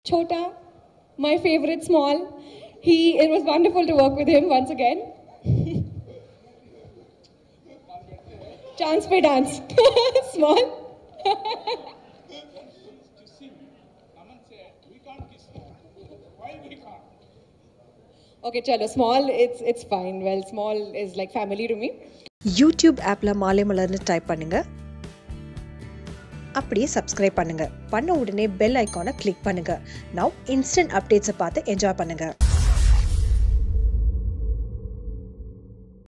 Chota, my favorite small. It was wonderful to work with him once again. Chance pe dance. Small. Okay, chalo, small, it's fine. Well, small is like family to me. YouTube appல மாலை மலர்னு type பண்ணுங்க. அப்படியே subscribe பண்ணுங்க. பண்ண உடனே bell icon-ஐ click பண்ணுங்க. Now instant updates-ஐ பார்த்து enjoy பண்ணுங்க.